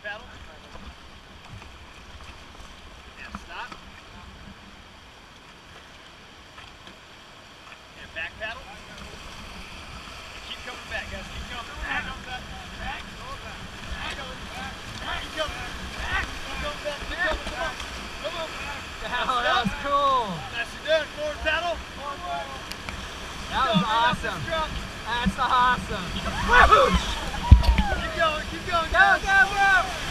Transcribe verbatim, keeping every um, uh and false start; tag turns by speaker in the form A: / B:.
A: paddle. And stop. And back paddle. And keep coming back, guys. Keep coming back. Back. Back. Back. Back. Back. Keep coming back. Keep coming back. Keep coming. Come on. Come on.
B: Hell, that was cool.
A: Nicely done. Forward paddle.
B: That was awesome. That's awesome.
A: Keep going. Keep going.
B: Go, go, go.